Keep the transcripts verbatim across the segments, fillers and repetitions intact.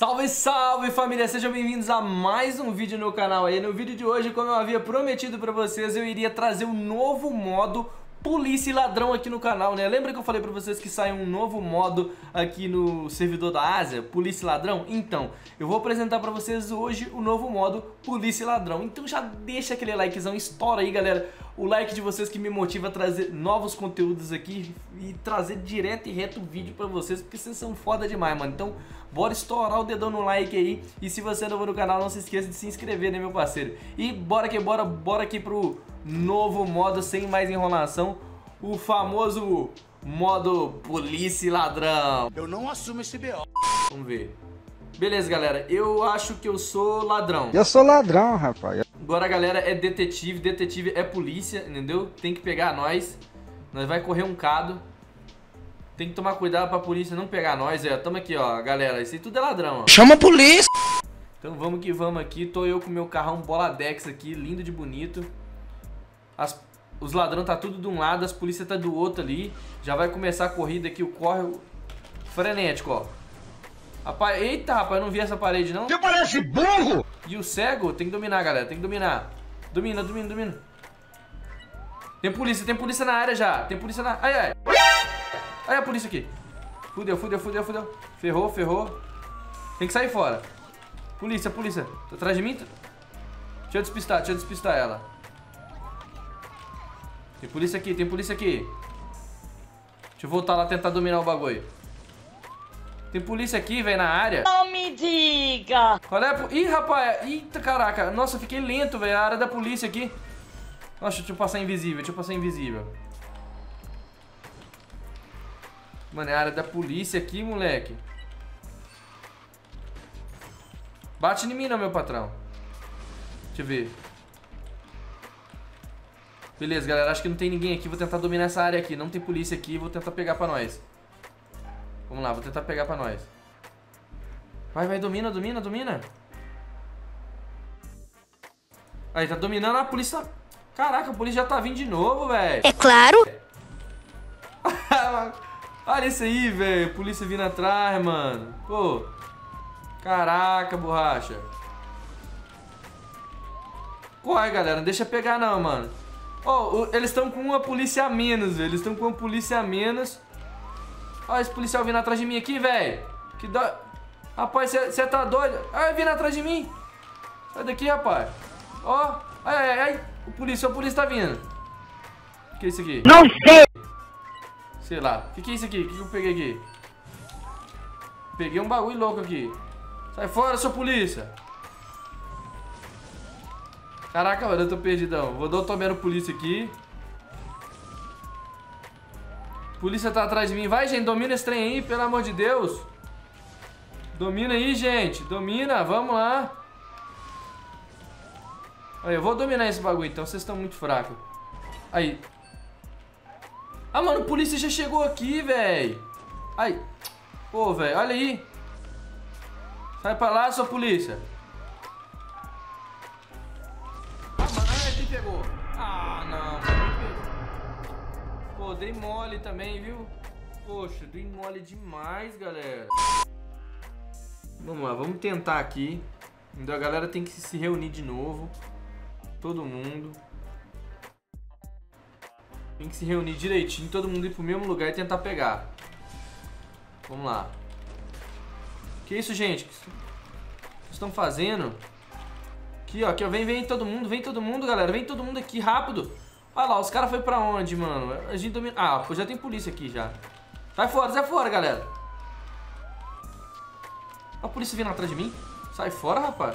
Salve, salve família, sejam bem-vindos a mais um vídeo no canal aí. No vídeo de hoje, como eu havia prometido pra vocês, eu iria trazer um novo modo Polícia e Ladrão aqui no canal, né? Lembra que eu falei pra vocês que sai um novo modo aqui no servidor da Ásia, Polícia e Ladrão? Então, eu vou apresentar pra vocês hoje o novo modo Polícia e Ladrão. Então já deixa aquele likezão, estoura aí, galera. O like de vocês que me motiva a trazer novos conteúdos aqui e trazer direto e reto o vídeo pra vocês, porque vocês são foda demais, mano. Então, bora estourar o dedão no like aí. E se você é novo no canal, não se esqueça de se inscrever, né, meu parceiro? E bora que bora, bora aqui pro novo modo, sem mais enrolação, o famoso modo Polícia e Ladrão. Eu não assumo esse B O. Vamos ver. Beleza, galera, eu acho que eu sou ladrão. Eu sou ladrão, rapaz. Agora a galera é detetive, detetive é polícia, entendeu? Tem que pegar nós. Nós vai correr um cado. Tem que tomar cuidado pra polícia não pegar nós, é. Tamo aqui, ó, galera, isso aí tudo é ladrão, ó. Chama a polícia! Então vamos que vamos aqui. Tô eu com meu carrão Boladex aqui, lindo de bonito. As, os ladrões tá tudo de um lado, as polícias tá do outro ali. Já vai começar a corrida aqui, o corre frenético, ó. Rapaz, eita, rapaz, eu não vi essa parede, não. Você parece burro! E o cego tem que dominar, galera, tem que dominar. Domina, domina, domina. Tem polícia, tem polícia na área já. Tem polícia na... Ai, ai. Ai, a polícia aqui. Fudeu, fudeu, fudeu, fudeu. Ferrou, ferrou. Tem que sair fora. Polícia, polícia. Tá atrás de mim? Deixa eu despistar, deixa eu despistar ela. Tem polícia aqui, tem polícia aqui. Deixa eu voltar lá tentar dominar o bagulho. Tem polícia aqui, velho, na área. Não me diga! Qual é a... Ih, rapaz, eita, caraca. Nossa, eu fiquei lento, velho, a área da polícia aqui. Nossa, deixa eu passar invisível, deixa eu passar invisível. Mano, é a área da polícia aqui, moleque. Bate em mim não, meu patrão. Deixa eu ver. Beleza, galera, acho que não tem ninguém aqui. Vou tentar dominar essa área aqui. Não tem polícia aqui, vou tentar pegar pra nós. Vamos lá, vou tentar pegar pra nós. Vai, vai, domina, domina, domina. Aí, tá dominando a polícia. Caraca, a polícia já tá vindo de novo, velho. É claro! Olha isso aí, velho. Polícia vindo atrás, mano. Pô. Caraca, borracha. Corre, galera. Não deixa pegar, não, mano. Ó, oh, eles estão com uma polícia a menos, velho. Eles estão com uma polícia a menos. Olha esse policial vindo atrás de mim aqui, velho. Que dó. Rapaz, você tá doido? Ai, vindo atrás de mim. Sai daqui, rapaz. Ó. Ai, ai, ai. O polícia, o polícia tá vindo. O que é isso aqui? Não sei! Sei lá. O que, que é isso aqui? O que, que eu peguei aqui? Peguei um bagulho louco aqui. Sai fora, sua polícia. Caraca, mano, eu tô perdidão. Vou dar o tomé no polícia aqui. Polícia tá atrás de mim. Vai, gente, domina esse trem aí, pelo amor de Deus. Domina aí, gente. Domina, vamos lá. Aí, eu vou dominar esse bagulho, então. Vocês estão muito fracos. Aí. Ah, mano, a polícia já chegou aqui, velho. Ai. Pô, velho, olha aí. Sai pra lá, sua polícia. Ah, mano, ai, quem pegou? Ah, não, mano. Pô, dei mole também, viu? Poxa, dei mole demais, galera. Vamos lá, vamos tentar aqui. Então a galera tem que se reunir de novo. Todo mundo. Tem que se reunir direitinho, todo mundo ir pro mesmo lugar e tentar pegar. Vamos lá. Que isso, gente? O que vocês estão fazendo? Aqui, ó, aqui, ó. Vem, vem todo mundo, vem todo mundo, galera. Vem todo mundo aqui, rápido. Olha lá, os caras foram pra onde, mano? A gente domina... Ah, pô, já tem polícia aqui, já. Sai fora, sai fora, galera. A polícia vindo atrás de mim. Sai fora, rapaz.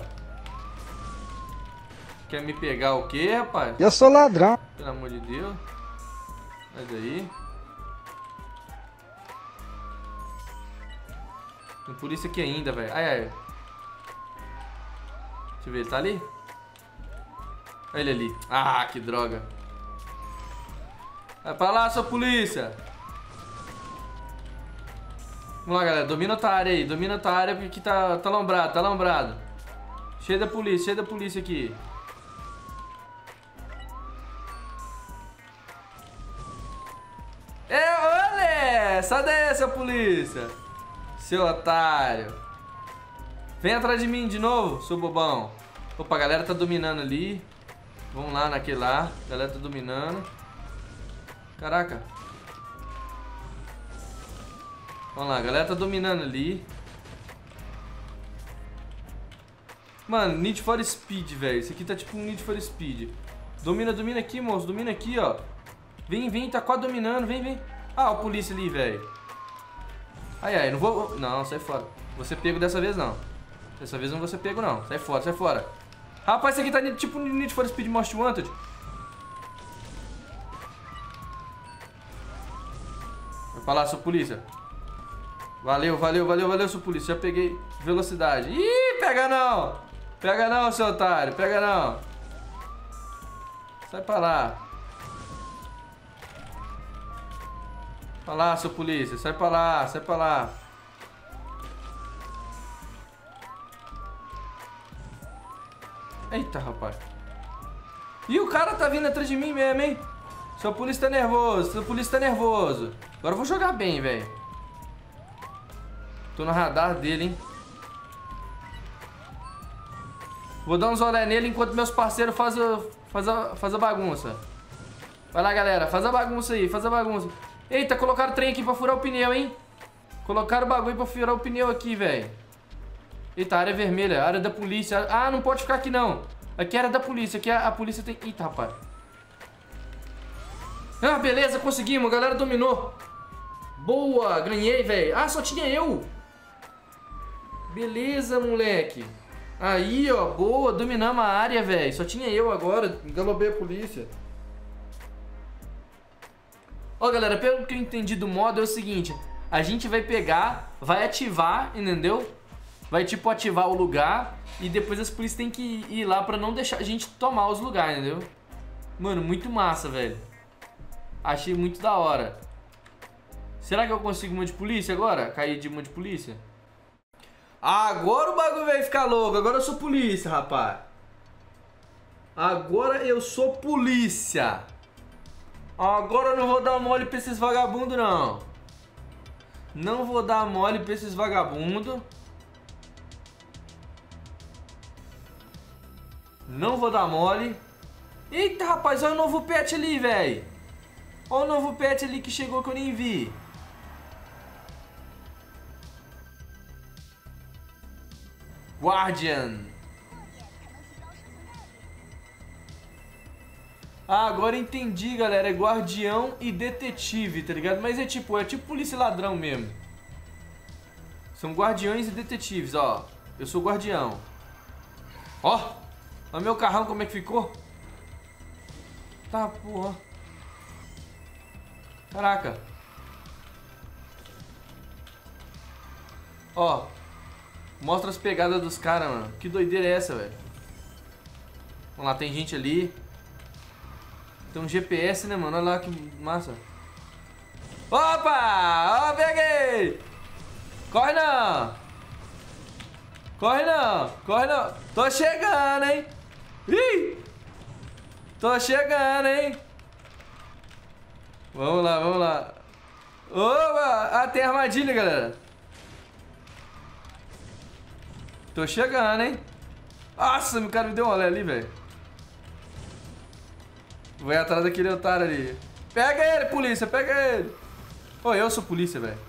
Quer me pegar o quê, rapaz? Eu sou ladrão. Pelo amor de Deus. Sai daí. Tem polícia aqui ainda, velho. Ai, ai. Deixa eu ver, ele tá ali? Olha ele ali. Ah, que droga. Vai pra lá, sua polícia. Vamos lá, galera. Domina outra área aí. Domina outra área porque aqui tá, tá alombrado, tá alombrado. Cheio da polícia, cheio da polícia aqui. É, olha! Sai daí, seu polícia. Seu otário. Vem atrás de mim de novo, seu bobão. Opa, a galera tá dominando ali. Vamos lá naquele lá. A galera tá dominando. Caraca. Vamos lá, a galera tá dominando ali. Mano, Need for Speed, velho. Isso aqui tá tipo um Need for Speed. Domina, domina aqui, moço. Domina aqui, ó. Vem, vem, tá quase dominando. Vem, vem. Ah, o polícia ali, velho. Ai, ai, não vou... Não, sai fora. Vou ser pego dessa vez, não. Dessa vez não vou ser pego, não. Sai fora, sai fora. Rapaz, isso aqui tá tipo Need for Speed Most Wanted. Vai pra lá, sua polícia. Valeu, valeu, valeu, valeu, sua polícia. Já peguei velocidade. Ih, pega não. Pega não, seu otário. Pega não. Sai pra lá. Pra lá, seu polícia. Sai pra lá, sai pra lá. Eita, rapaz. E o cara tá vindo atrás de mim mesmo, hein? Seu polícia tá nervoso, seu polícia tá nervoso. Agora eu vou jogar bem, velho. Tô no radar dele, hein? Vou dar uns olé nele enquanto meus parceiros fazem faz a, faz a bagunça. Vai lá, galera. Faz a bagunça aí, faz a bagunça. Eita, colocaram o trem aqui pra furar o pneu, hein? Colocaram o bagulho pra furar o pneu aqui, velho. Eita, área vermelha, área da polícia. Ah, não pode ficar aqui, não. Aqui é área da polícia, aqui a, a polícia tem... Eita, rapaz. Ah, beleza, conseguimos. A galera dominou. Boa, ganhei, velho. Ah, só tinha eu. Beleza, moleque. Aí, ó, boa, dominamos a área, velho. Só tinha eu agora, engalobei a polícia. Ó, galera, pelo que eu entendi do modo é o seguinte. A gente vai pegar, vai ativar, entendeu? Vai, tipo, ativar o lugar. E depois as polícias têm que ir lá pra não deixar a gente tomar os lugares, entendeu? Mano, muito massa, velho. Achei muito da hora. Será que eu consigo uma de polícia agora? Cair de uma de polícia? Agora o bagulho vai ficar louco. Agora eu sou polícia, rapaz. Agora eu sou polícia. Agora eu não vou dar mole pra esses vagabundos, não. Não vou dar mole pra esses vagabundos. Não vou dar mole. Eita, rapaz, olha o novo pet ali, velho. Olha o novo pet ali que chegou que eu nem vi. Guardian. Ah, agora entendi, galera. É guardião e detetive, tá ligado? Mas é tipo, é tipo polícia e ladrão mesmo. São guardiões e detetives, ó. Eu sou guardião. Ó. Olha meu carrão como é que ficou. Tá, porra. Caraca. Ó. Mostra as pegadas dos caras, mano. Que doideira é essa, velho? Vamos lá, tem gente ali. Tem um G P S, né, mano? Olha lá que massa. Opa! Ó, peguei! Corre não! Corre não! Corre não! Tô chegando, hein? Ih! Tô chegando, hein? Vamos lá, vamos lá. Opa! Ah, tem armadilha, galera. Tô chegando, hein? Nossa, meu cara me deu um olé ali, velho. Vou ir atrás daquele otário ali. Pega ele, polícia, pega ele. Ô, eu sou polícia, velho.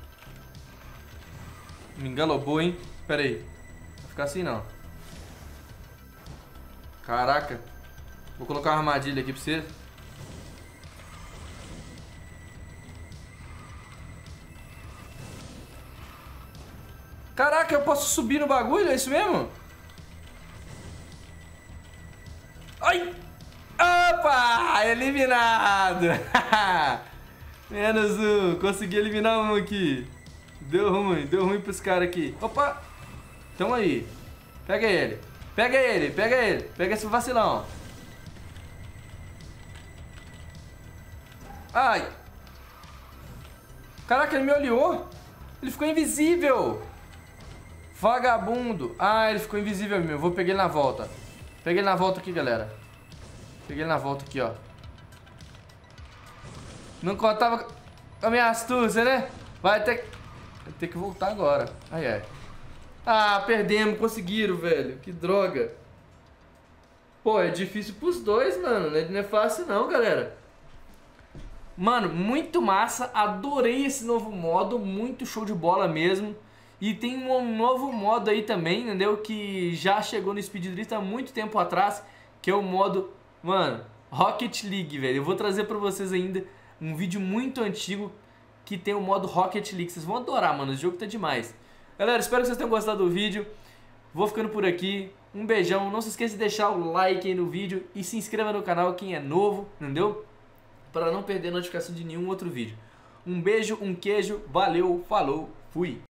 Me engalobou, hein? Pera aí. Vai ficar assim, não. Caraca. Vou colocar uma armadilha aqui pra você. Caraca, eu posso subir no bagulho? É isso mesmo? Ai! Opa! Eliminado! Menos um. Consegui eliminar um aqui. Deu ruim, deu ruim pros caras aqui. Opa! Tamo aí. Pega ele. Pega ele, pega ele. Pega esse vacilão. Ai! Caraca, ele me olhou. Ele ficou invisível. Vagabundo. Ah, ele ficou invisível mesmo. Vou pegar ele na volta. Peguei ele na volta aqui, galera. Peguei ele na volta aqui, ó. Não contava com a minha astúcia, né? Vai ter, vai ter que voltar agora. Ai, ai. Ah, perdemos, conseguiram, velho. Que droga. Pô, é difícil pros dois, mano. Não é fácil não, galera. Mano, muito massa. Adorei esse novo modo. Muito show de bola mesmo. E tem um novo modo aí também, entendeu? Que já chegou no Speed Drift há muito tempo atrás. Que é o modo, mano, Rocket League, velho. Eu vou trazer pra vocês ainda um vídeo muito antigo que tem o modo Rocket League. Vocês vão adorar, mano. O jogo tá demais. Galera, espero que vocês tenham gostado do vídeo. Vou ficando por aqui. Um beijão. Não se esqueça de deixar o like aí no vídeo. E se inscreva no canal quem é novo, entendeu? Para não perder a notificação de nenhum outro vídeo. Um beijo, um queijo. Valeu, falou, fui.